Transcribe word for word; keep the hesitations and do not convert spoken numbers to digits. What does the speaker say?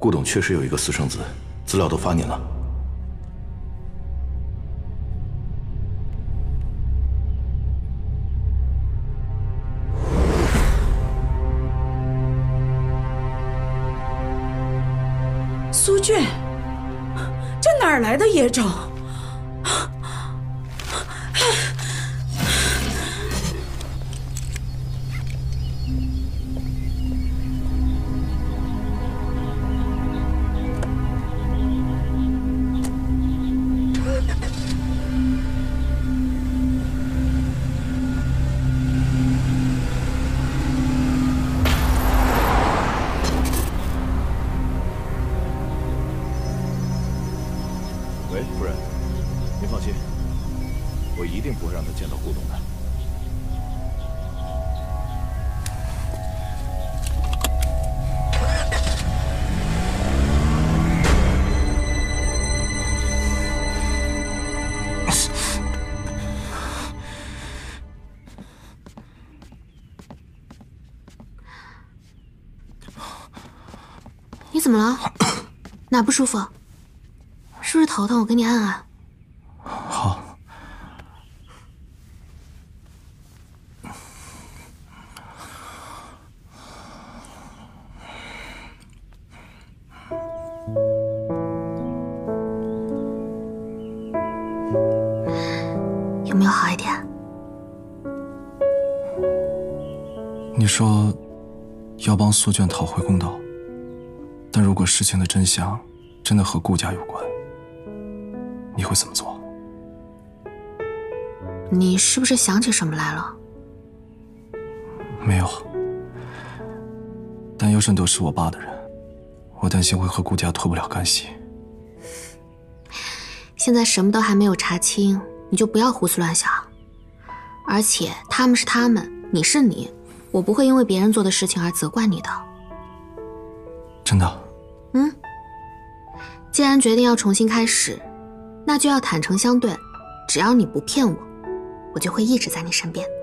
顾董确实有一个私生子，资料都发您了。 苏俊，这哪儿来的野种？ 喂，夫人，您放心，我一定不会让他见到顾董的。 你怎么了？哪不舒服？ 是不是头疼？我给你按按。 好。 有没有好一点？ 你说要帮苏娟讨回公道，但如果事情的真相真的和顾家有关， 你会怎么做？ 你是不是想起什么来了？ 没有，但优胜都是我爸的人，我担心会和顾家脱不了干系。 现在什么都还没有查清，你就不要胡思乱想。而且他们是他们，你是你，我不会因为别人做的事情而责怪你的。 真的？ 嗯。既然决定要重新开始， 那就要坦诚相对，只要你不骗我，我就会一直在你身边。